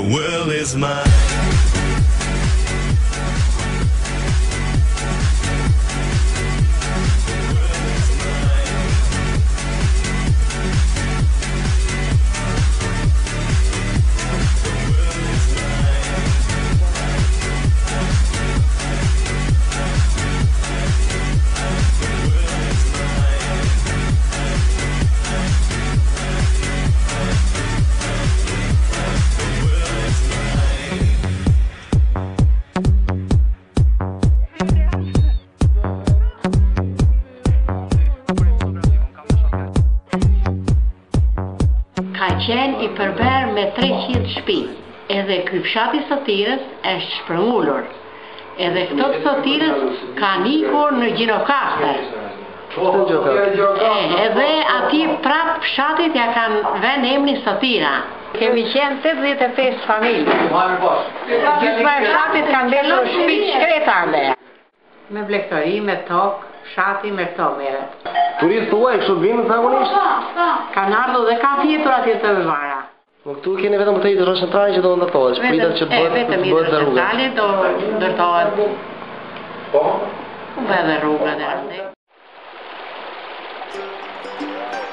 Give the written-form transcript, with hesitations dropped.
world is mine. Ka qenë i përber me 300 shtëpi, edhe ky fshati Sotirës është shpërngulur, edhe këto Sotirës kanë ikur në Gjinokastër. Edhe ati prap fshatit ja kanë vënë emrin Sotira. Kemi qenë 85 familje. Gjysma e fshatit kanë lënë shtëpi shkretare. Me blegtori, me tokë, fshati me këto merret. Turistë tuaj kështu vinë zakonisht? Kanë ardhur dhe kanë fjetur atje të Vëvara. Po këtu keni vetëm këtë hidrocentrale që do ndërtohet, pritet që bëhet vetëm hidrocentrale do ndërtohet. Po? Edhe rruga dhe ashtu.